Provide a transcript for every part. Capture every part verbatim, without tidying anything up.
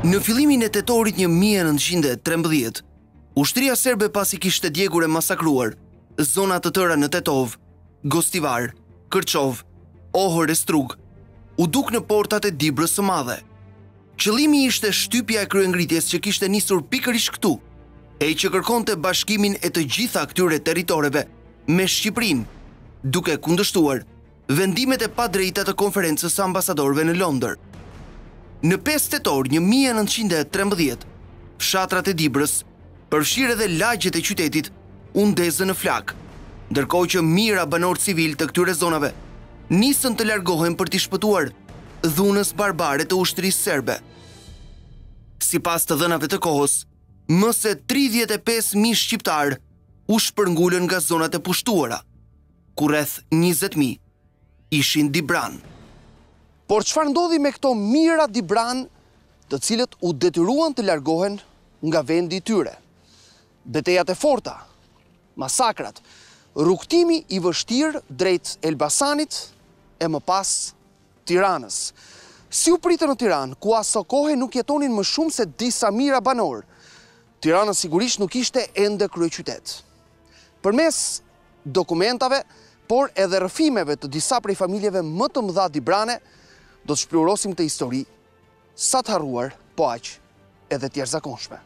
Në fillimin e tetorit një mijë e nëntëqind e trembëdhjetë, ushtria serbe pasi kishte djegur e masakruar zona të tëra në Tetov, Gostivar, Kërçov, Ohër e Strug, u duk në portat e Dibrës së Madhe. Qëllimi ishte shtypja e kryengritjes që kishte nisur pikërisht këtu, e që kërkonte bashkimin e të gjitha këtyre territoreve me Shqipërinë, duke kundërshtuar vendimet e padrejta të konferencës së ambasadorëve në Londër. Në pesë tetor një mijë e nëntëqind e trembëdhjetë, fshatrat e Dibrës, përfshirë edhe lagjet e qytetit, u ndezën në flak, ndërkohë që mijëra banor civil të këtyre zonave nisën të largohen për t'i shpëtuar dhunës barbare të ushtrisë serbe. Sipas të dhënave të kohës, më se tridhjetë e pesë mijë shqiptar u shpërngulën nga zonat e pushtuara, ku rreth njëzet mijë ishin Dibran. Por çfarë ndodhi me këto mijëra Dibran, të cilët u detyruan të largohen nga vendi i tyre? Betejat e forta, masakrat, rrugtimi i vështirë drejt Elbasanit e më pas Tiranës. Si u pritën në Tiranë, ku aso kohe nuk jetonin më shumë se disa mijëra banor, Tirana sigurisht nuk ishte ende kryeqytet. Përmes dokumentave, por edhe rrëfimeve të disa prej familjeve më të mëdha Dibrane, do të shplurosim të histori, sa të harruar, po aq edhe të jashtëzakonshme.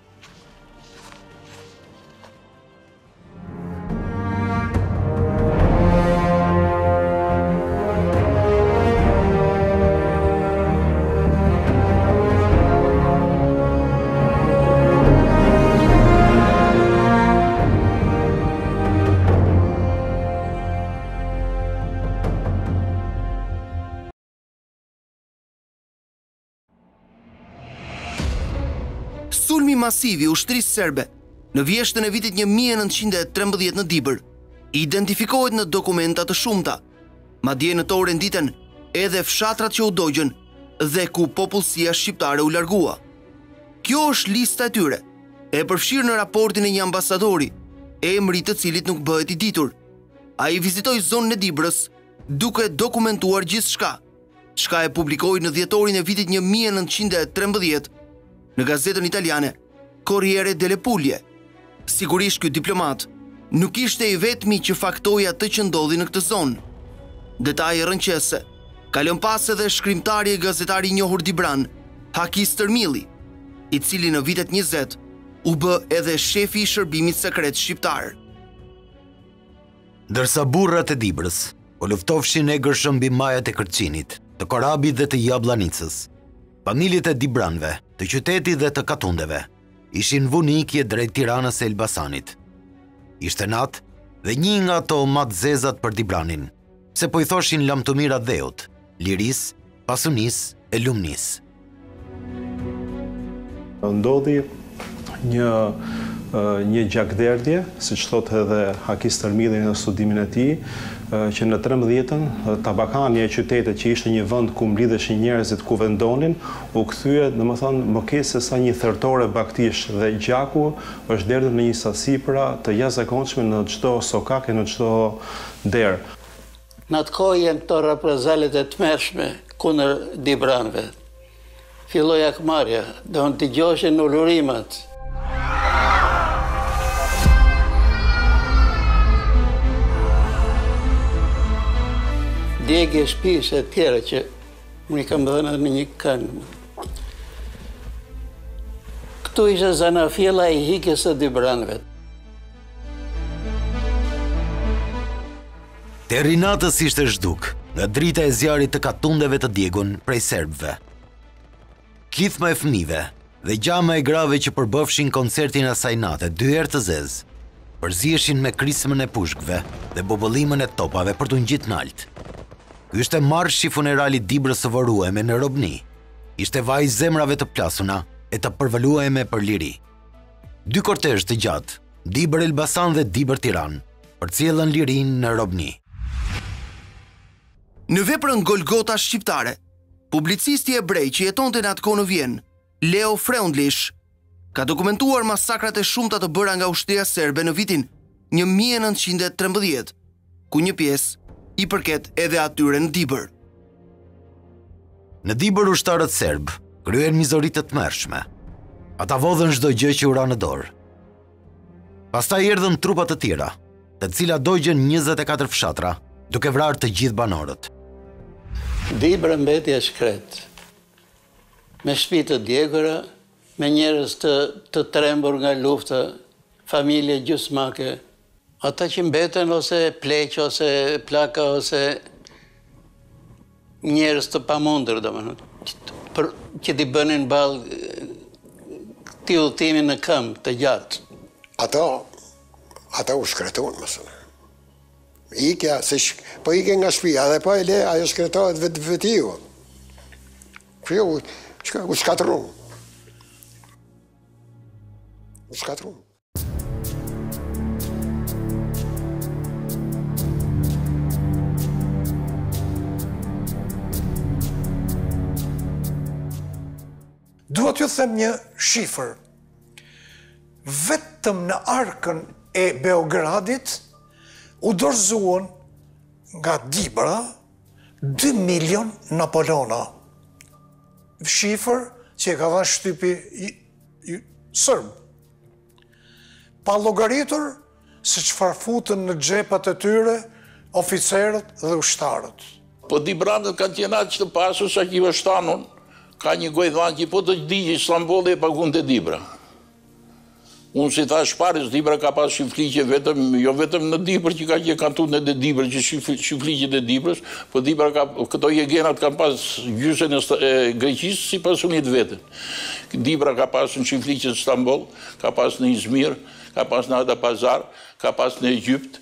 Sulmi masiv i ushtrisë serbe në vjeshtën e vitit një mijë e nëntëqind e trembëdhjetë në Dibër identifikohet në dokumenta të shumta, madje në to renditen edhe fshatrat që u dogjën dhe ku popullsia shqiptare u largua. Kjo është lista e tyre, e përfshirë në raportin e një ambasadori, emri të cilit nuk bëhet i ditur. Ai vizitoi zonën e Dibrës duke dokumentuar gjithçka, çka e publikoi në dhjetorin e vitit një mijë e nëntëqind e trembëdhjetë në gazetën italiane Corriere delle Puglie. Sigurisht ky diplomat nuk ishte i vetmi që faktoi atë që ndodhi në këtë zonë. Detaje rënqese kalon pas edhe shkrimtari e gazetari i njohur Dibran, Haki Stërmilli, i cili në vitet njëzet u bë edhe shefi i shërbimit sekret shqiptar. Ndërsa burrat e Dibrës po luftofshin e gërshëm mbi majat e Kërçinit, të Korabit dhe të Jabllanicës, familjet e Dibranëve, të qytetit dhe të Katundeve, ishin vunikje drejt Tiranës e Elbasanit. Ishte natë dhe një nga ato më të zezat për Dibranin, se po i thoshin lamtumira dheut, liris, pasunis e lumnis. Ndodhi një një gjakderdhje, siç thotë edhe Haki Stërmilli në studimin e tij, që në trembëdhjetën tabakani e qytetit që ishte një vend ku mblidheshin njerëzit ku vendonin, u kthye, domethënë, më ke se sa një thertore baktish dhe gjaku është derdhur në një sasi pra të jashtëzakonshme në çdo sokak e në çdo derë. Në atë kohë janë këto reprezalet e tmerrshme kundër Dibranëve. Filloi akmarrja, do të dëgjoshin ulurimet. Djegje shtëpisë e tjera që më i kam dhënë në një këngë. Këtu ishte zanafilla e hikjes së Dibranëve. Deri natës ishte zhduk nga drita e zjarit të Katundeve të djegun prej serbëve. Klithma e fëmijëve dhe gjama e grave që përbëfshin koncertin asaj nate dy herë të zezë, përzieshin me krismën e pushkëve dhe bobollimën e topave për t'u ngjit nalt. Ky ishte marshi funeralit Dibrës së vorueme në robni. Ishte vaj zemrave të plasuna e të përvalueme për liri. Dy kortezh të gjatë, Dibër Elbasan dhe Dibër Tiranë, përcjellën lirinë në robni. Në veprën Golgota shqiptare, publicisti ebrej që jetonte në atë kohë në Vjenë, Leo Freundlich, ka dokumentuar masakrat e shumta të bëra nga ushtria serbe në vitin një mijë e nëntëqind e trembëdhjetë, ku një pjesë i përket edhe atyre në Dibër. Në Dibër ushtarët serb kryen mizorit të tmerrshme. Ata vodhën çdo gjë që u ra në dorë. Pastaj erdhën trupat të tjera, të cilat dojgjën njëzet e katër fshatra, duke vrarë të gjithë banorët. Dibra mbeti e shkret, me shtëpi të djegura, me njerëz të, të trembur nga lufta, familje gjysmake, ata që mbeten ose pleq, ose plaka, ose njerëz të pamundur, domethënë, për që t'i bënin ballë këtij udhëtimi në këmbë të gjatë. Ata, ata u shkretuan, mësën. Ikja, se sh, po ike nga shtëpia, dhe po e le, ajo shkretohet vetë vetiu. Kjo, u shkatru. U shkatru. Dua t'ju them një shifër. Vetëm në arkën e Beogradit u dorëzuan nga Dibra dy milion Napoleona. Shifër që e ka dhënë shtypi i, i sërb. Pa llogaritur se çfarë futën në xhepat e tyre oficerët dhe ushtarët. Po Dibranët kanë qenë aq të pasur sa që i vështanun. Ka një gojdhan që po të digj Istanbulli e pagun të Dibra. Unë si thash parës, Dibra ka pas shifliqe vetëm, jo vetëm në Dibër që ka që kantunet e Dibrës, që shifliqet e Dibrës, po Dibra ka, këto jegenat kanë pas gjysën e Greqisë si pasunit vetën. Dibra ka pas në shifliqet në Istanbul, ka pas në Izmir, ka pas në Adapazar, ka pas në Egypt.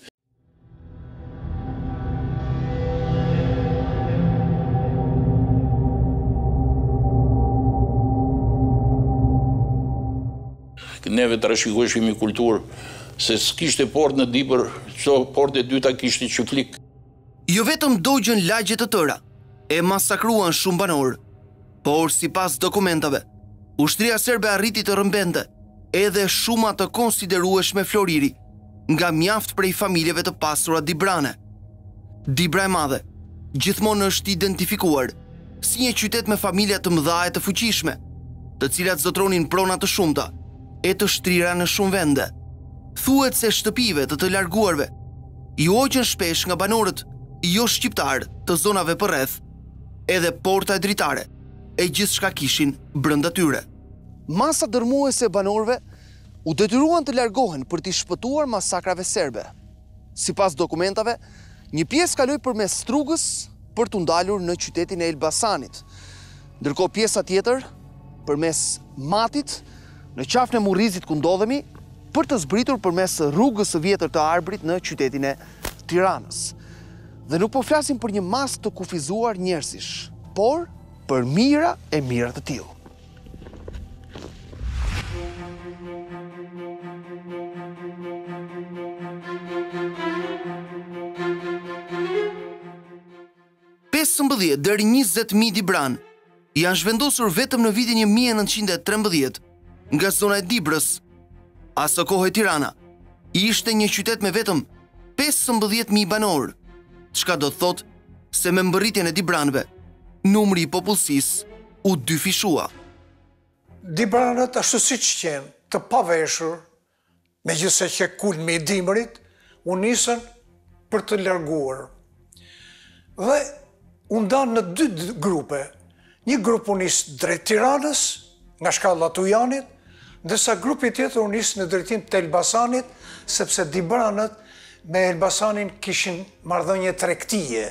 Neve të rashikoshim i kulturë, se s'kishte port në Dibër, çdo port e dyta kishte qyflik. Jo vetëm dogjën lagje të tëra, e masakruan shumë banor, por sipas dokumentave, ushtria serbe arriti të rrëmbente edhe shuma të konsiderueshme floriri nga mjaft prej familjeve të pasura dibrane. Dibra e Madhe gjithmonë është identifikuar si një qytet me familja të mëdha e të fuqishme, të cilat zotronin prona të shumta e të shtrira në shumë vende. Thuhet se shtëpive të të larguarve i hoqën shpesh nga banorët jo shqiptar të zonave përreth, edhe porta e dritare e gjithçka kishin brenda tyre. Masa dërmuese e banorëve u detyruan të largohen për t'i shpëtuar masakrave serbe. Sipas dokumentave, një pjesë kaloi përmes Strugës për t'u ndalur në qytetin e Elbasanit, ndërkohë pjesa tjetër përmes Matit në qafën e Murrizit ku ndodhemi, për të zbritur përmes rrugës së vjetër të Arbrit në qytetin e Tiranës. Dhe nuk po flasim për një masë të kufizuar njerëzish, por për mira e mira të tillë. pesëmbëdhjetë deri njëzet mijë dibran janë zhvendosur vetëm në vitin një mijë e nëntëqind e trembëdhjetë nga zona e Dibrës. Aso kohë Tirana ishte një qytet me vetëm pesëmbëdhjetë mijë banor, çka do të thotë se me mbërritjen e dibranëve, numri i popullsisë u dyfishua. Dibranët ashtu siç qenë të paveshur, megjithëse që kulmi i dimrit, u nisën për të larguar. Dhe u ndanë në dy grupe. Një grup u nis drejt Tiranës, nga shkalla Tujanit, ndërsa grupi tjetër u nis në drejtim të Elbasanit, sepse dibranët me Elbasanin kishin marrëdhënie tregtie.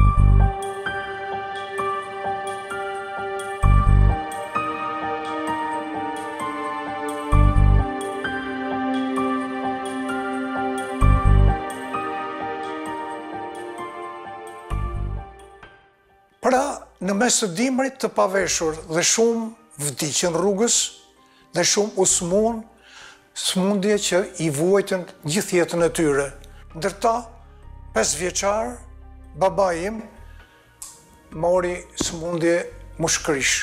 Pra, në mes të dimrit të paveshur dhe shumë vdiqën rrugës dhe shumë u smun, smundje që i vuajtën gjithë jetën e tyre. Ndërta, pesë vjeçar, baba im mori smundje mushkërish.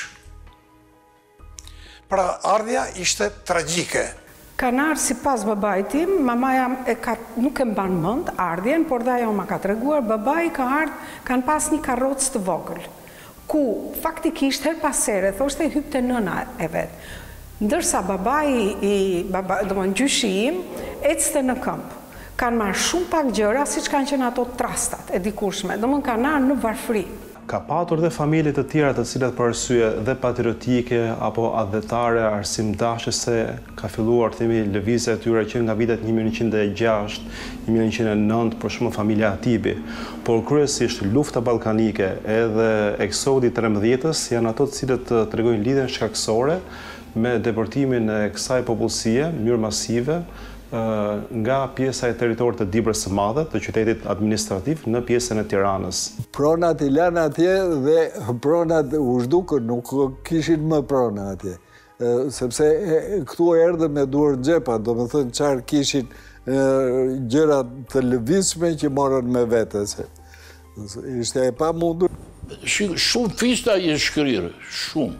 Pra, ardhja ishte tragjike. Kanë ardhur sipas babait tim, mamaja e ka nuk e mban mend ardhjen, por dhe ajo ma ka treguar, babai ka ardhur, kanë pas një karrocë të vogël. ku faktikisht her pasere, thoshte i hypte nëna e vetë. Ndërsa babai i, baba, do më në gjyshi im, ecste në këmpë. Kanë marrë shumë pak gjëra, si që kanë qenë ato trastat e dikushme, do më kanë arë në varfri. Ka patur dhe familje të tjera të cilat për arsye dhe patriotike apo adhetare, arsimdashëse, ka filluar themi lëvizja e tyre që nga vitet një mijë nëntëqind e gjashtë, një mijë nëntëqind e nëntë, për shumë familja Atibi, por kryesisht lufta ballkanike edhe eksodi tridhjetës janë ato të cilët tregojnë lidhjen shkaksore me deportimin e kësaj popullsie në mënyrë masive nga pjesa e teritorit të Dibrës së Madhe, të qytetit administrativ, në pjesën e Tiranës. Pronat i lanë atje dhe pronat u zhdukën, nuk kishin më prona atje. Sepse këtu erdhe me duar xhepa, do me thënë qarë kishin gjëra të lëvizshme që morën me vete. Ishte e pa mundur. Shumë fista i shkrirë, shumë.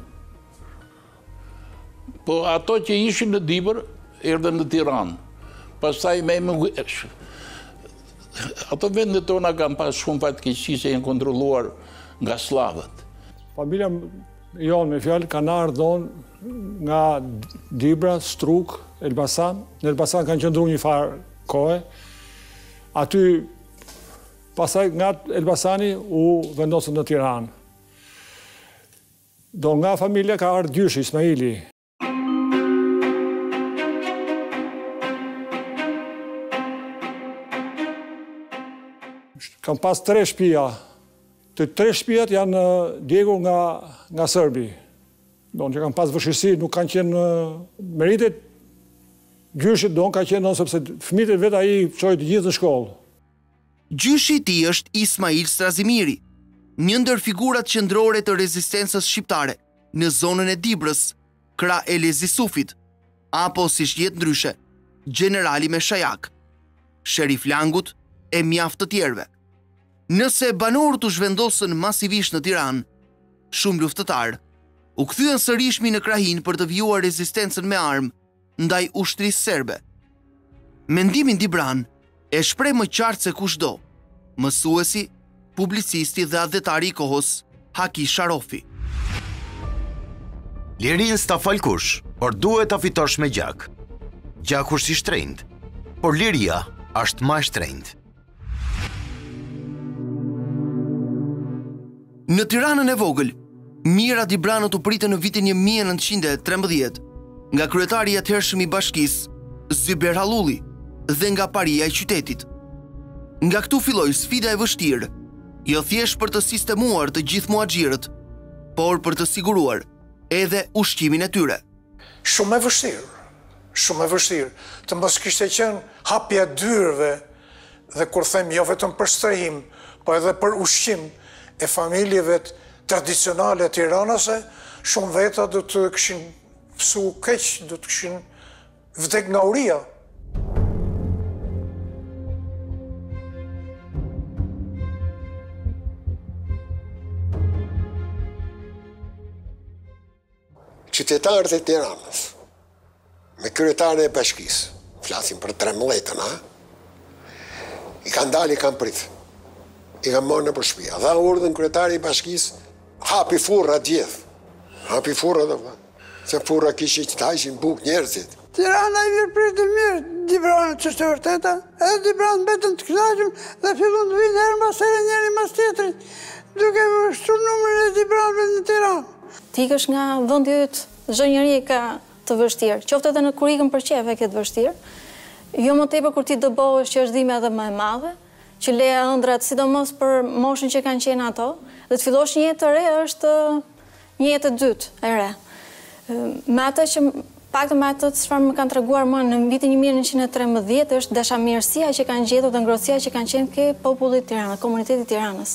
Po ato që ishin në Dibër, erdhen në Tiranë. Pastaj me më... Ato vendet tona kanë pas shumë fatkeqësi se janë kontrolluar nga slavët. Familja jonë me fjallë kanë ardhur nga Dibra, Struk, Elbasan. Në Elbasan kanë qëndru një farë kohë. Aty, pastaj nga Elbasani u vendosën në Tiranë. Do nga familja ka ardhur gjyshi Ismaili. Kam pas tre shtëpia. Të tre shtëpiat janë djegur nga, nga Serbi. Do në që kam pas vëshirësi, nuk kanë qenë meritet gjyshit, do në ka qenë sepse fëmijët e vetë ai çoi të gjithë në shkollë. Gjyshi i tij është Ismail Strazimiri, një ndër figurat qendrore të rezistencës shqiptare në zonën e Dibrës, krah e Lezi Sufit, apo si shjet ndryshe, generali me shajak, sherif Langut e mjaft të tjerëve. Nëse banorët u zhvendosën masivisht në Tiranë, shumë luftëtar u kthyen sërishmi në krahin për të vjuar rezistencën me armë ndaj ushtrisë serbe. Mendimin Dibran e shpreh më qartë se kushdo mësuesi, publicisti dhe adhetari i kohës Haki Sharofi. Lirin s'ta fal kush, por duhet ta fitosh me gjak. Gjaku është i shtrenjtë, por liria është më e shtrenjtë. Në Tiranën e vogël, Mira Dibranët u pritën në vitin një mijë e nëntëqind e trembëdhjetë nga kryetari i atëhershëm i bashkisë, Zyber Hallulli, dhe nga paria e qytetit. Nga këtu filloi sfida e vështirë, jo thjesht për të sistemuar të gjithë muaxhirët, por për të siguruar edhe ushqimin e tyre. Shumë e vështirë, shumë e vështirë, të mos kishte qenë hapja e dyrëve, dhe kur them jo vetëm për strehim, po edhe për ushqim e familjeve tradicionale tiranase, shumë veta do të këshin pësu keq, do të këshin vdek nga uria. Qytetarët e Tiranës, me kryetarën e bashkisë, flasim për trembëdhjetën, a? I kanë dalë, i kanë pritë. I kanë marrë në për shtëpia. Dha urdhën kryetari i bashkisë, hapi furra gjithë. Hapi furra dhe vë. Se furra kishin që të hajshin buk njerëzit. Tirana i virpritë mirë, Dibranët që është e vërteta, edhe Dibranët betën të kënaqur dhe fillon të vinë herë mbas here njëri mbas tjetrit, duke shtuar numrin e Dibranëve në Tiranë. Ti ikësh nga vendi yt, çdo njeri ka të vështirë, qoftë edhe në kur ikën për qef e ke të vështirë. Jo më tepër kur ti dëbohesh që është dhimbja edhe më e madhe, që leja ëndrat, sidomos për moshën që kanë qenë ato, dhe të fillosh një jetë të re është një jetë e dytë e re. Me atë që pak të me atë të çfarë më kanë treguar mua në vitin një mijë e nëntëqind e trembëdhjetë është dashamirësia që kanë gjetur dhe ngrohtësia që kanë qenë ke populli i Tiranës, komuniteti i Tiranës.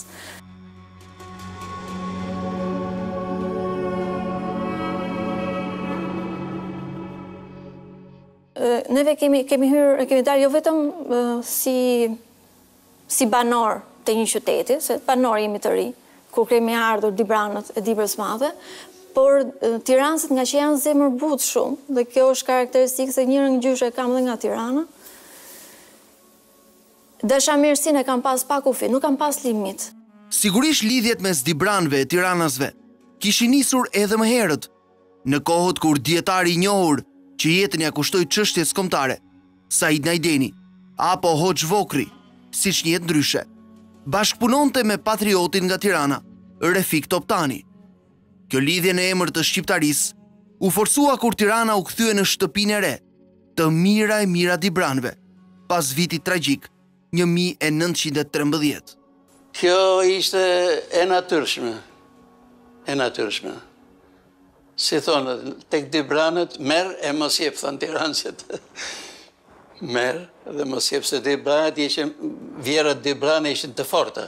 Neve kemi kemi hyrë, kemi dalë jo vetëm si si banor të një qyteti, se banor jemi të ri, kur kemi ardhur Dibranët e Dibrës Madhe, por tiranësit nga që janë zemër butë shumë, dhe kjo është karakteristikë se njërë në gjyshe kam dhe nga Tirana, dashamirësinë e kam pas pa kufi, nuk kam pas limit. Sigurisht lidhjet mes Dibranëve e Tiranasve kishin nisur edhe më herët, në kohët kur dietari i njohur që jetën ja kushtoi çështjes kombëtare, Said Najdeni, apo Hoxh Vokri, siç njihet ndryshe, bashkëpunonte me patriotin nga Tirana, Refik Toptani. Kjo lidhje në emër të shqiptarisë u forsua kur Tirana u kthye në shtëpinë e re të Mira e Mira Dibranëve, pas vitit tragjik një mijë e nëntëqind e trembëdhjetë. Kjo ishte e natyrshme, e natyrshme. Si thonë, tek Dibranët, merë e mos jep, thënë Tiranësit. Merë dhe mos jep, se Dibranët ishin, vjerët Dibranë ishin të forta.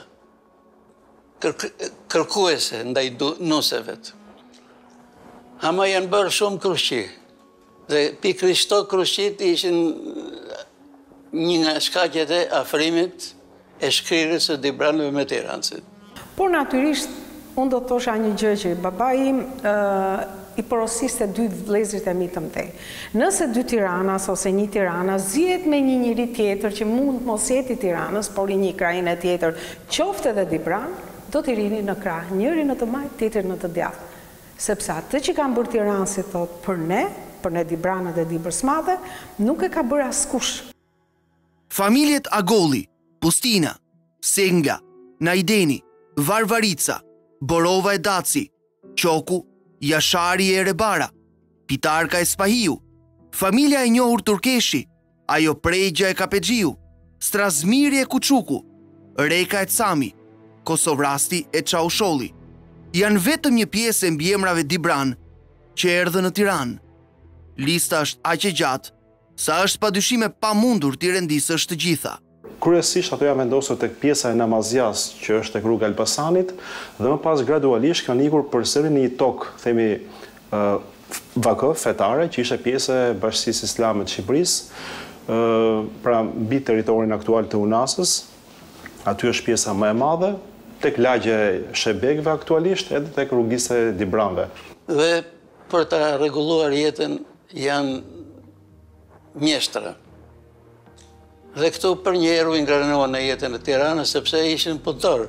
Kërkuese ndaj nuseve. Ama janë bërë shumë krushqi. Dhe pikrisht to krushqit ishin një nga shkaqjet e afrimit e shkrirës së Dibranëve me Tiranësit. Por natyrisht, unë do të thosha një gjë që baba im i porosiste dy vëllezërit e mi të mëdhenj. Nëse dy Tiranas ose një Tiranas zihet me një njëri tjetër që mund mos jeti Tiranës, por i një krahin e tjetër, qoftë edhe Dibran, do t'i rini në krah, njëri në të majt, tjetri në të djathtë. Sepse atë që kanë bërë Tiranësit thot për ne, për ne Dibranët dhe Dibrës madhe, nuk e ka bërë askush. Familjet Agolli, Pustina, Senga, Najdeni, Varvarica, Borova e Daci, Qoku, Jashari e Rebara, Pitarka e Spahiu, familja e njohur Turkeshi, ajo Pregja e Kapexhiu, Strazmiri e Kuçuku, Reka e Cami, Kosovrasti e Çausholli, janë vetëm një pjesë e mbiemrave Dibran që erdhën në Tiranë. Lista është aq e gjatë sa është padyshime pamundur t'i rendisësh të gjitha. Kryesisht ato janë vendosur tek pjesa e Namazjas, që është tek rruga Elbasanit, dhe më pas gradualisht kanë ikur përsëri në një tokë, themi uh, V K fetare, që ishte pjesë e Bashkisë Islame të Shqipërisë, uh, pra mbi territorin aktual të Unasës. Aty është pjesa më e madhe, tek lagje Shebekëve aktualisht, edhe tek rrugisa e Dibranëve. Dhe për ta rregulluar jetën janë mjeshtra. Dhe këtu për një herë u ingranuan në jetën e Tiranës sepse ishin punëtor.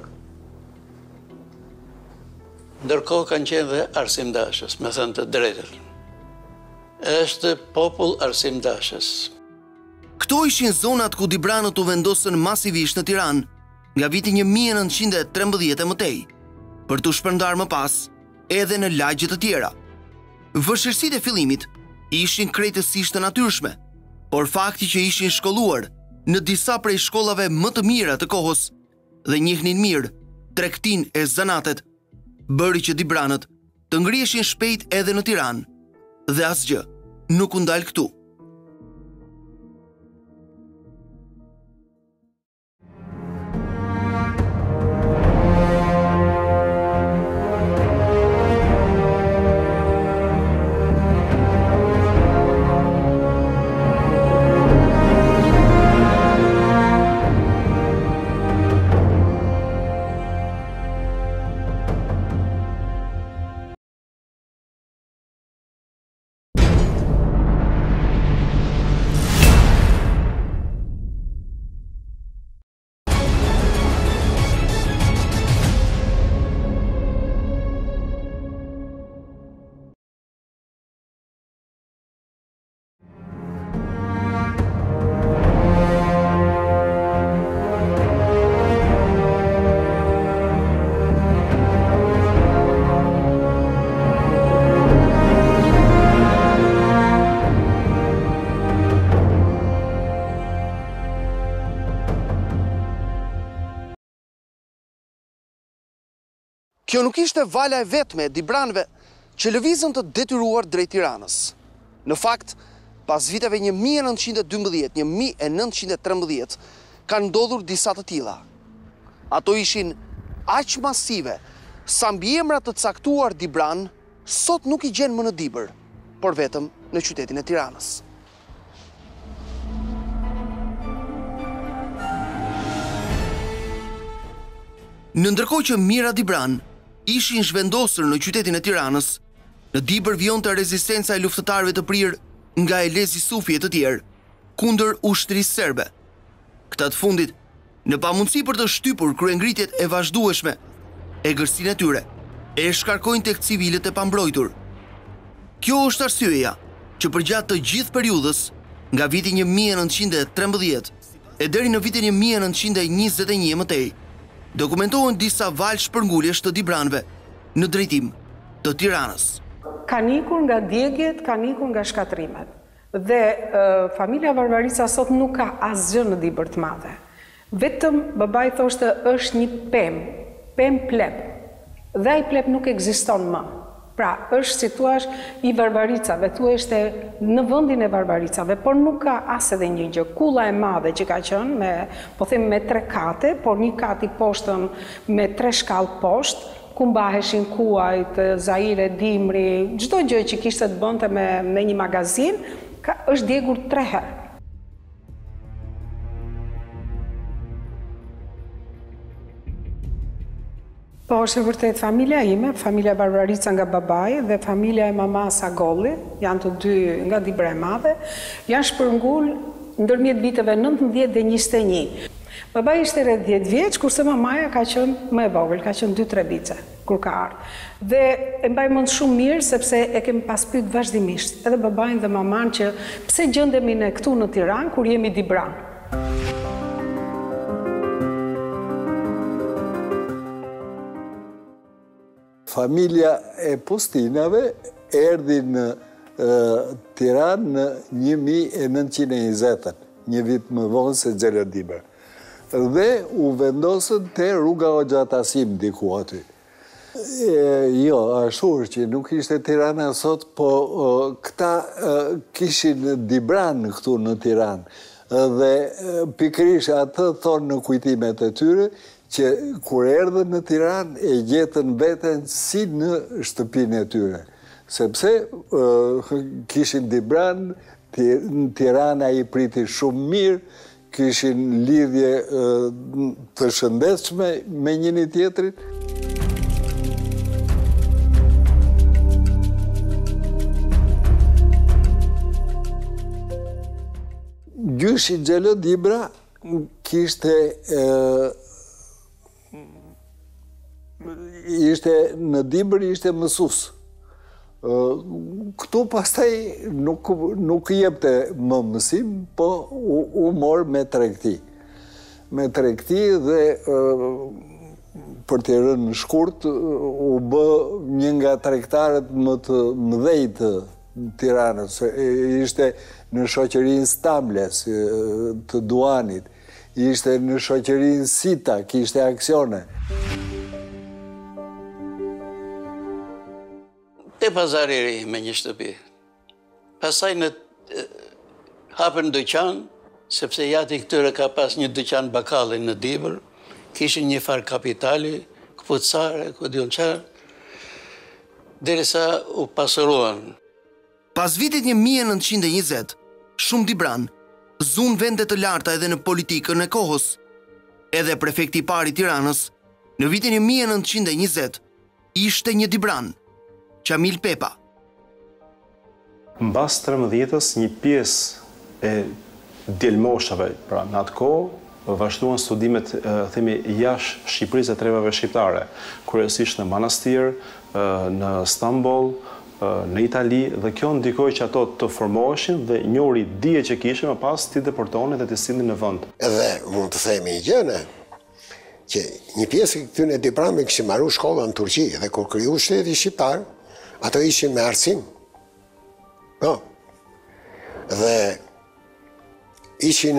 Ndërkohë kanë qenë dhe arsimdashës, me thënë të drejtën. Është popull arsimdashës. Këto ishin zonat ku Dibranët u vendosën masivisht në Tiranë nga viti një mijë e nëntëqind e trembëdhjetë e mëtej, për të shpërndar më pas edhe në lagje të tjera. Vështirësitë e fillimit ishin krejtësisht të natyrshme, por fakti që ishin shkolluar në disa prej shkollave më të mira të kohës dhe njihnin mirë tregtin e zanatet, bëri që Dibranët të ngriheshin shpejt edhe në Tiranë dhe asgjë nuk u ndal këtu. Kjo nuk ishte vala e vetme e Dibranëve që lëvizën të detyruar drejt Tiranës. Në fakt, pas viteve një mijë e nëntëqind e dymbëdhjetë, një mijë e nëntëqind e trembëdhjetë, kanë ndodhur disa të tilla. Ato ishin aq masive sa mbiemra të caktuar Dibran sot nuk i gjen më në Dibër, por vetëm në qytetin e Tiranës. Në ndërkohë që Mira Dibran ishin zhvendosur në qytetin e Tiranës, në Dibër vjonte rezistenca e luftëtarëve të prirë nga Elezi Sufi e të tjerë kundër ushtrisë serbe. Këta të fundit, në pamundësi për të shtypur kryengritjet e vazhdueshme egërsinë e tyre e shkarkojnë tek civilët e pambrojtur. Kjo është arsyeja që përgjatë të gjithë periudhës, nga viti një mijë e nëntëqind e trembëdhjetë e deri në vitin një mijë e nëntëqind e njëzet e një e mëtej, dokumentohen disa valë shpërnguljesh të Dibranëve në drejtim të Tiranës. Kanë ikur nga djegjet, kanë ikur nga shkatrimet. Dhe familja Varvarica sot nuk ka asgjë në Dibër të madhe. Vetëm babai thoshte është një pem, pem plep. Dhe ai plep nuk ekziston më. Pra, është si thua i Varvaricave, thua është në vendin e Varvaricave, por nuk ka as edhe një gjë. Kulla e madhe që ka qenë me, po them me tre kate, por një kat i poshtëm me tre shkallë poshtë, ku mbaheshin kuajt, Zaire, Dimri, çdo gjë që kishte të bënte me, me një magazin, ka, është djegur tre herë. Po është e vërtet familja ime, familja Varvarica nga babai dhe familja e mama Sagolli, janë të dy nga Dibra e Madhe, janë shpërngul ndërmjet viteve nëntëmbëdhjetë dhe njëzet e një. Babai ishte rreth dhjetë vjeç, kurse mamaja ka qenë më e vogël, ka qenë dy tre vice kur ka ardhur. Dhe e mbaj mend shumë mirë sepse e kemi pas pyet vazhdimisht edhe babain dhe maman që pse gjendemi ne këtu në Tiranë kur jemi Dibran. Familja e Pustinave erdhi në Tiranë në një mijë e nëntëqind e njëzet, një vit më vonë se Xheler Dibër. Dhe u vendosën te rruga Hoxha Tasim diku aty. E, jo, ashtu që nuk ishte Tirana sot, po o, këta e, kishin Dibran këtu në Tiranë. Dhe pikërisht atë thonë në kujtimet e tyre, që kur erdhën në Tiranë e gjetën veten si në shtëpinë e tyre. Sepse uh, kishin Dibran, Tirana i priti shumë mirë, kishin lidhje uh, të shëndetshme me njëri tjetrin. Gjyshi Xheler Dibra kishte uh, ishte në Dibër ishte mësues. Këtu pastaj nuk, nuk jepte më mësim, po u, u mor me tregti. Me tregti dhe për të rënë në shkurt, u bë një nga tregtarët më të mëdhej të Tiranës. Ishte në shoqërinë Stambles të Duanit, ishte në shoqërinë Sita, kishte aksione. Te Pazari i Ri me një shtëpi. Pastaj në hapën dyqan, sepse jati këtyre ka pas një dyqan bakalli në Dibër, kishin një far kapitali, këpucare, ku diun çfarë, derisa u pasëruan. Pas vitit një mijë e nëntëqind e njëzet, shumë Dibran zun vende të larta edhe në politikën e kohës. Edhe prefekti i parë i Tiranës, në vitin një mijë e nëntëqind e njëzet, ishte një Dibran, Qamil Pepa. Mbas trembëdhjetës, një pjesë e djelmoshave, pra në atë kohë, vazhduan studimet, themi, jashtë Shqipërisë e trevave shqiptare, kryesisht në Manastir, në Stamboll, në Itali, dhe kjo ndikoi që ato të formoheshin dhe njëri dije që kishin më pas ti deportohen dhe të sillnin në vend. Edhe mund të themi një gjë, që një pjesë e këtyre Dibranëve kishin marrë shkolla në Turqi dhe kur kriju shteti shqiptar, ato ishin me arsim. Po. Dhe ishin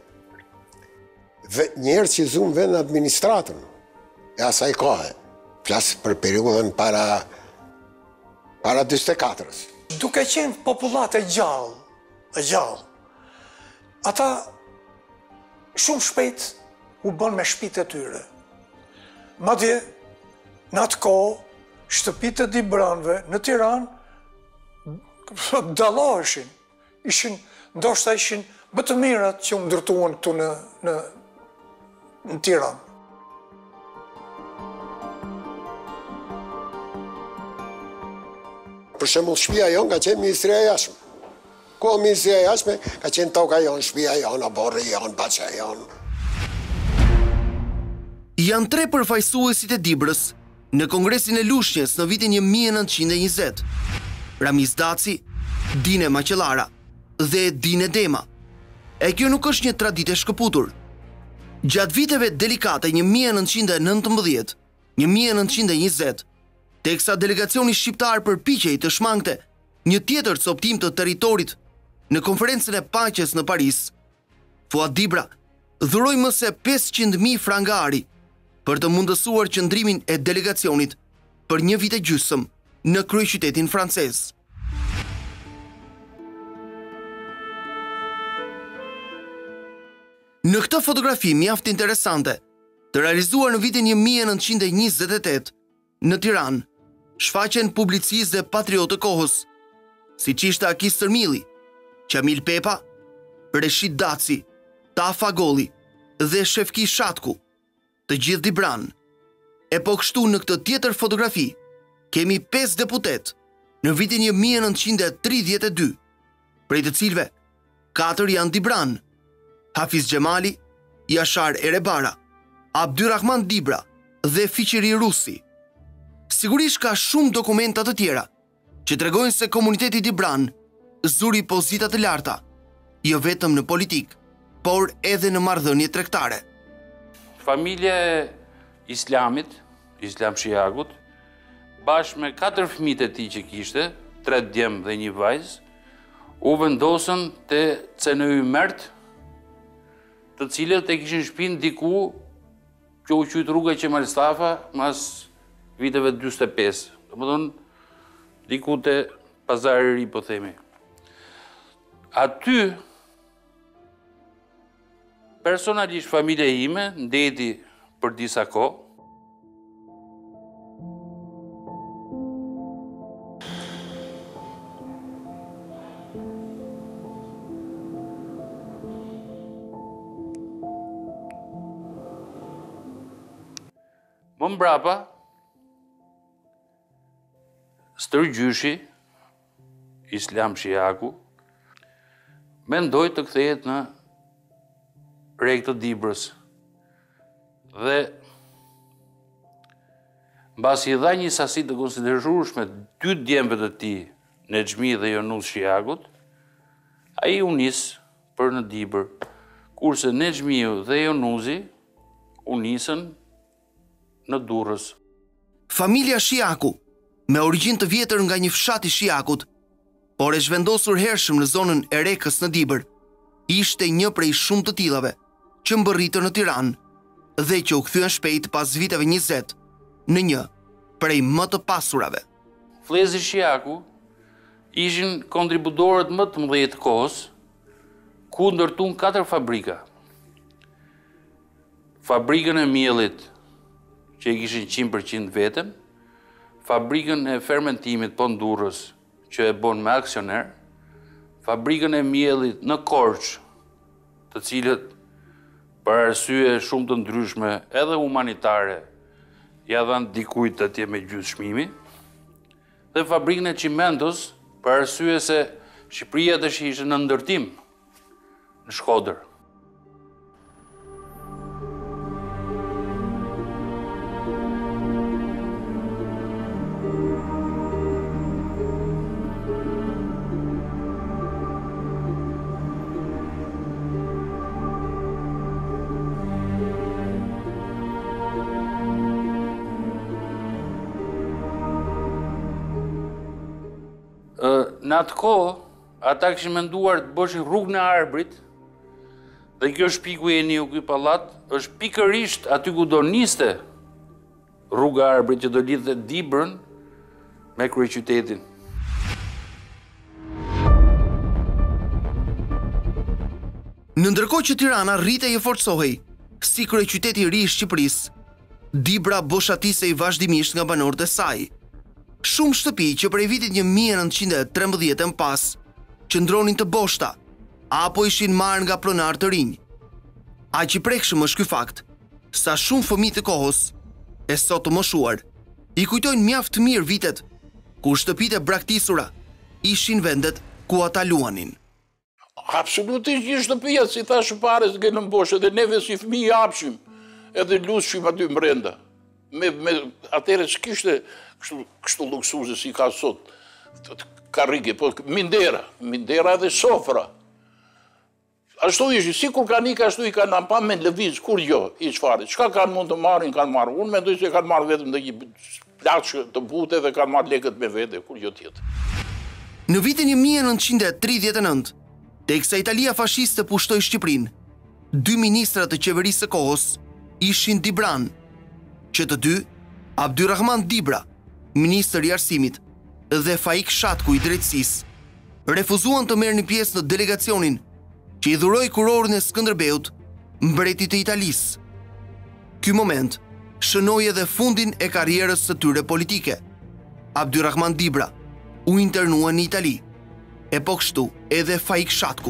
njerëz që zunë vend në administratën e asaj kohe. Flasë për periudhën para para dyzet e katërës. Duke qenë popullatë e gjallë, e gjallë, ata shumë shpejt u bën me shtëpitë e tyre. Madje në atë kohë shtëpitë e Dibranëve në Tiranë dalloheshin, ishin, ndoshta ishin më të mirat që u ndërtuan këtu në, në, në Tiranë. Për shembull, shtëpia jonë ka qenë Ministria e Jashtme. Ku Ministria e Jashtme ka qenë toka jonë, shtëpia jonë, aborri jonë, baqa jonë. Janë tre përfaqësuesit e Dibrës Në Kongresin e Lushnjës në vitin një mijë e nëntëqind e njëzet, Ramiz Daci, Dine Maqellara dhe Dine Dema. E kjo nuk është një traditë e shkëputur. Gjatë viteve delikate një mijë e nëntëqind e nëntëmbëdhjetë, një mijë e nëntëqind e njëzet, teksa delegacioni shqiptar përpiqej të shmangte një tjetër coptim të territorit në konferencën e paqes në Paris, Fuad Dibra dhuroi më se pesëqind mijë frangari për të mundësuar qëndrimin e delegacionit për një vit e gjysmë në kryeqytetin francez. Në këtë fotografi mjaft interesante, të realizuar në vitin një mijë e nëntëqind e njëzet e tetë, në Tiranë, shfaqen publicistë dhe patriotë të kohës, siç ishte Akis Tërmilli, Qamil Pepa, Reshid Daci, Tafa Golli dhe Shefki Shatku, të gjithë Dibran. E po kështu në këtë tjetër fotografi, kemi pesë deputet në vitin një mijë e nëntëqind e tridhjetë e dy, prej të cilëve katër janë Dibran: Hafiz Gjemali, Jashar Erebara, Abdyrrahman Dibra dhe Fiqiri Rusi. Sigurisht ka shumë dokumenta të tjera që tregojnë se komuniteti Dibran zuri pozita të larta, jo vetëm në politik, por edhe në marrëdhënie tregtare. Familja e Islamit, Islam Shiagut, bashkë me katër fëmijët e tij që kishte, tre djem dhe një vajzë, u vendosën te C N Y Mert, të cilët e kishin shtëpinë diku që u quajt rruga Qemal Stafa mas viteve dyzet e pesë. Domethënë diku te Pazari i Ri, po themi. Aty personalisht familja ime ndeti për disa kohë. Më mbrapa, stërgjyshi, Islam Shiaku, mendoj të kthehet në rreg të Dibrës. Dhe mbasi i dha një sasi të konsiderueshme dy djemve të tij, Nexhmi dhe Jonus Shiakut, ai u nis për në Dibër, kurse Nexhmiu dhe Jonusi u nisën në Durrës. Familja Shiaku, me origjinë të vjetër nga një fshat i Shiakut, por e zhvendosur hershëm në zonën e Rekës në Dibër, ishte një prej shumë të tillave që mbërritën në Tiranë dhe që u kthyen shpejt pas viteve njëzet në një prej më të pasurave. Vëllezërit Shiaku ishin kontributorët më të mëdhenj të kohës, ku ndërtuan katër fabrika. Fabrikën e miellit, që e kishin qind përqind vetëm, fabrikën e fermentimit po Durrës, që e bon me aksioner, fabrikën e miellit në Korçë, të cilët për arsye shumë të ndryshme edhe humanitare ja dhanë dikujt atje me gjysmë çmimi, dhe fabrikën e Çimentos për arsye se Shqipëria tash ishte në ndërtim në Shkodër. Në atë kohë, ata kishin menduar të bëshin rrugën e Arbrit, dhe kjo shtëpi ku jeni ju, ky pallat, është pikërisht aty ku do niste rruga e Arbrit që do lidhte Dibrën me kryeqytetin. Në ndërkohë që Tirana rritej e forcohej si kryeqyteti i ri i Shqipërisë, Dibra boshatisej vazhdimisht nga banorët e saj. Shumë shtëpi që prej vitit një mijë e nëntëqind e trembëdhjetë më pas qëndronin të boshta apo ishin marrë nga pronar të rinj. Aq i prekshëm është ky fakt, sa shumë fëmijë të kohës e sot të moshuar i kujtojnë mjaft mirë vitet ku shtëpitë e braktisura ishin vendet ku ata luanin. Absolutisht një shtëpia, si thash përpara, s'ke në mboshë, dhe neve si fëmijë hapshim, edhe lushim aty brenda. me, me atëre s'kishte kështu, kështu luksuze si ka sot, karrike, po mindera, mindera dhe sofra. Ashtu ishte, si kur ka nika, ashtu i ka në pa me lëviz, kur jo, i qfare. Qka kanë mund të marrin, kanë marrë. Unë mendoj se kanë marrë vetëm dhe një plaqë të bute dhe kanë marrë lekët me vete, kur jo tjetë. Në vitin një mijë e nëntëqind e tridhjetë e nëntë, teksa Italia fashiste pushtoi Shqipërinë, dy ministrat të qeverisë së kohës ishin Dibran, që të dy, Abdyrrahman Dibra, ministër i arsimit, dhe Faik Shatku i drejtësisë, refuzuan të merrnin pjesë në delegacionin që i dhuroi kurorin e Skënderbeut, mbretit të Italisë. Ky moment shënoi edhe fundin e karrierës së tyre politike. Abdyrrahman Dibra u internua në Itali, e po kështu edhe Faik Shatku.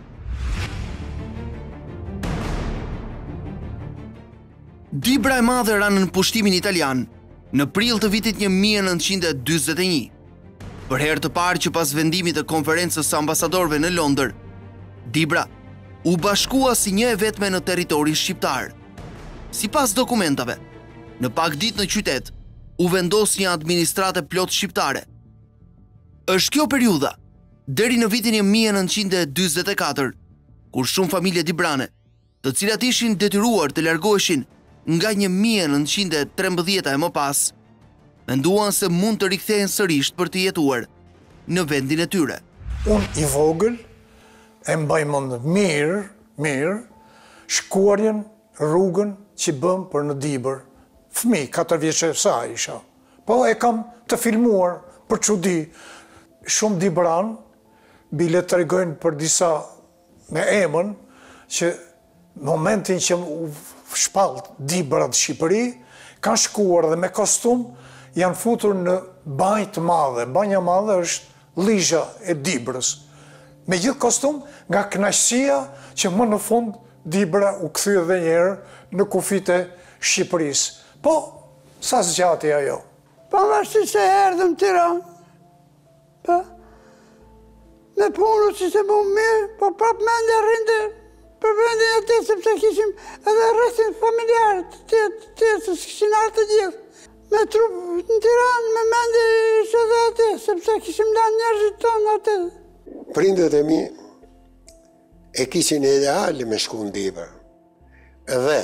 Dibra e madhe ranë në pushtimin italian në prill të vitit një mijë e nëntëqind e dyzet e një. Për herë të parë që pas vendimit të konferencës së ambasadorëve në Londër, Dibra u bashkua si një e vetme në territorin shqiptar. Sipas dokumentave, në pak ditë në qytet u vendos një administratë plot shqiptare. Është kjo periudha deri në vitin një mijë e nëntëqind e dyzet e katër, kur shumë familje dibrane, të cilat ishin detyruar të largoheshin nga një mijë e nëntëqind e trembëdhjetë e më pas, menduan se mund të rikthehen sërish për të jetuar në vendin e tyre. Unë i vogël e mbaj mend mirë, mirë, shkuarjen, rrugën që bëm për në Dibër. Fëmi, katër vjeçë sa isha. Po e kam të filmuar për çudi. Shumë Dibran, bile të regojnë për disa me emën, që momentin që u shpalt Dibrat Shqipëri, kanë shkuar dhe me kostum, janë futur në banjë të madhe. Banja madhe është Lizha e Dibrës. Me gjithë kostum, nga kënaqësia që më në fund Dibra u kthye edhe një herë në kufit e Shqipërisë. Po, sa zgjati ajo? Pavarësisht se erdhëm Tiranë, po, me punë që se bëmë mirë, po prapë mendja rrinte për vendin e tij, sepse kishim edhe rrethin familjarët të tjerë, se s'kishin ardhur të gjithë. Me trup në Tiranë, me mendje ishte edhe aty, sepse kishim lanë njerëzit tonë aty. Prindët e mi e kishin ideale me shku në Dibër. Edhe,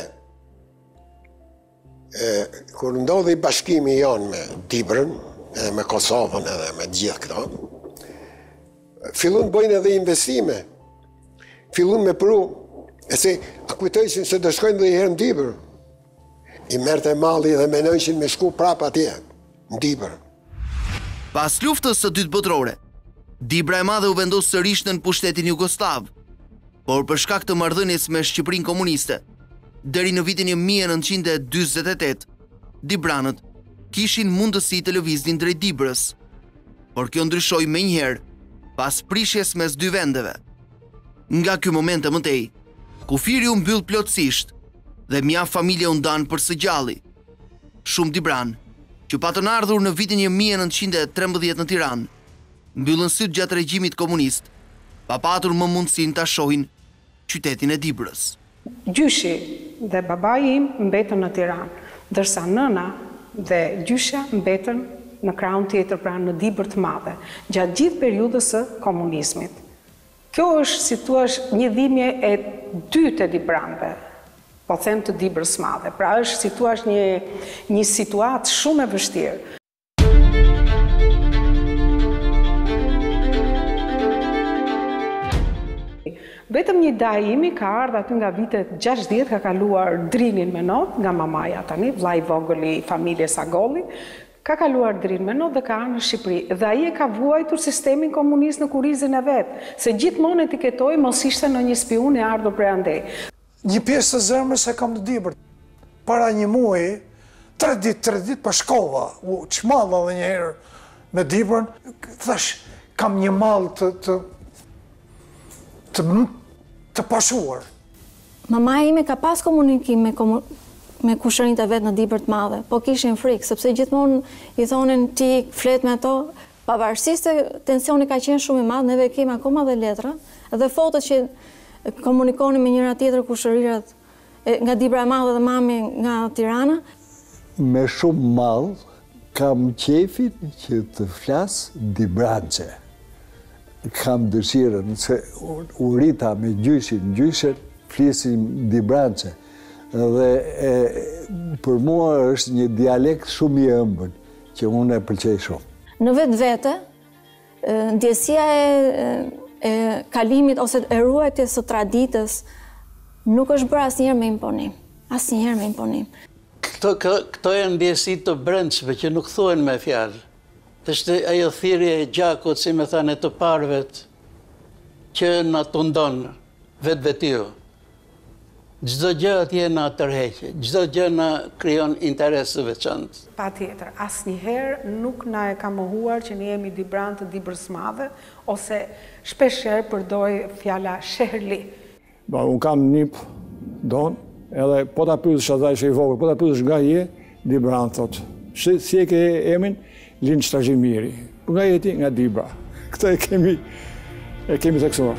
kur ndodhi bashkimi jonë me Dibrën, edhe me Kosovën, edhe me gjithë këto, fillun bojnë edhe investime. Fillun me pru, e se a kujtojshin se dëshkojnë dhe i herë në Dibër. I merte malli dhe menojshin me shku prap atje, në Dibër. Pas luftës së dytë botërore, Dibra e madhe u vendos sërish në pushtetin Jugoslav, por për shkak të marrëdhënies me Shqipërinë komuniste, deri në vitin një mijë e nëntëqind e dyzet e tetë, Dibranët kishin mundësi të lëviznin drejt Dibrës, por kjo ndryshoi menjëherë pas prishjes mes dy vendeve. Nga ky moment e mëtej, kufiri u mbyll plotësisht dhe mjaft familje u ndan për së gjalli. Shumë Dibran, që patën ardhur në vitin një mijë e nëntëqind e trembëdhjetë në Tiranë, mbyllën syt gjatë regjimit komunist, pa patur më mundësinë ta shohin qytetin e Dibrës. Gjyshi dhe babai im mbetën në Tiranë, ndërsa nëna dhe gjysha mbetën në krahun tjetër, pra në Dibër të Madhe, gjatë gjithë periudhës së komunizmit. Kjo është, si thua, një dhimbje e dytë e Dibranëve, po them të Dibrës së Madhe. Pra është, si thua, një një situatë shumë e vështirë. Vetëm një daj imi ka ardhur aty nga vitet gjashtëdhjetë, ka kaluar drinin me not nga mamaja tani, vllai i vogël i familjes Agolli, ka kaluar drin me not dhe ka ardhur në Shqipëri. Dhe ai e ka vuajtur sistemin komunist në kurizën e vet, se gjithmonë etiketoi mos ishte në një spiun e ardhur prej andej. Një pjesë të zemrës e kam në Dibër. Para një muaji, tre ditë, tre ditë pa shkova, u çmalla edhe një herë me Dibrën, thash, kam një mall të të të, të pashuar. Mama ime ka pas komunikim me, komu, me kushërinjtë e vetë në Dibër të Madhe, po kishin frikë, sepse gjithmonë i thonin ti flet me ato, pavarësisht se tensioni ka qenë shumë i madh, neve kemi akoma dhe letra, dhe fotot që komunikonin me njëra tjetër kushërirat nga Dibra e Madhe dhe mami nga Tirana. me shumë mall kam qefin që të flas Dibrançe. Kam dëshirën se u rita me gjyshin, gjyshen flisim Dibrançe. Dhe e, për mua është një dialekt shumë i ëmbël, që unë e pëlqej shumë. Në vetë vete, ndjesia e, e kalimit ose e ruajtjes së traditës nuk është bërë asnjëherë me imponim. Asnjëherë me imponim. Këto, këto e ndjesi të brendshme që nuk thuhen me fjalë. Është ajo thirrje e gjakut, si me thane të parvet, që na tundon vetë vetiu. Çdo gjë atje na tërheqë, çdo gjë na krijon interes të veçantë. Patjetër, asnjëherë nuk na e ka mohuar që ne jemi Dibran të Dibrës madhe, ose shpeshherë përdoj fjala sheherli. Ba, unë kam nip don, edhe po ta pyesësh asaj që i vogël, po ta pyesësh nga je, Dibran thot. Si, si e ke emrin? Linë Shtrajimiri. Nga jeti? Nga Dibra. Këtë e kemi, e kemi teksuar.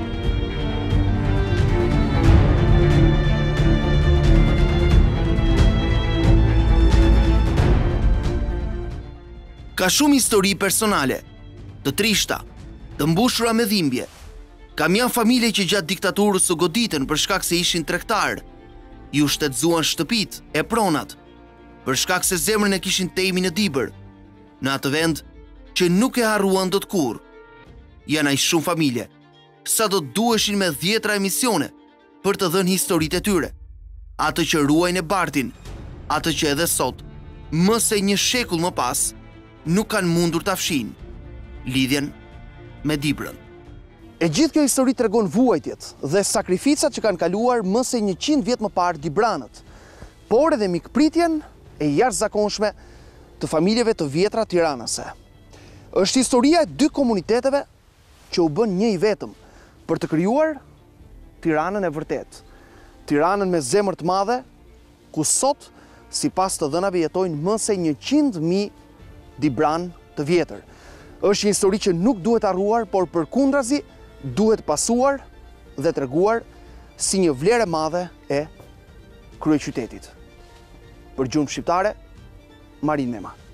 Ka shumë histori personale, të trishta, të mbushura me dhimbje. Kam janë familje që gjatë diktaturës u goditën për shkak se ishin tregtar, ju shtetëzuan shtëpit e pronat, për shkak se zemrën e kishin tejmi në Dibër, në atë vend që nuk e harruan dot kur. Janë aq shumë familje, sa do të duheshin me dhjetra emisione për të dhënë historitë e tyre, atë që ruajnë e bartin, atë që edhe sot, më se një shekull më pas, nuk kanë mundur të afshin lidhjen me Dibrën. E gjithë kjo histori tregon vuajtjet dhe sakrificat që kanë kaluar më se njëqind vjet më parë Dibranët, por edhe mikpritjen e jashtëzakonshme të familjeve të vjetra tiranase. Është historia e dy komuniteteve që u bën një i vetëm për të krijuar Tiranën e vërtet. Tiranën me zemër të madhe, ku sot, sipas të dhënave, jetojnë më se njëqind mijë Dibran të vjetër. Është një histori që nuk duhet harruar, por përkundrazi duhet pasuar dhe treguar si një vlerë e madhe e kryeqytetit. Për Gjumë Shqiptare, Marin Mema.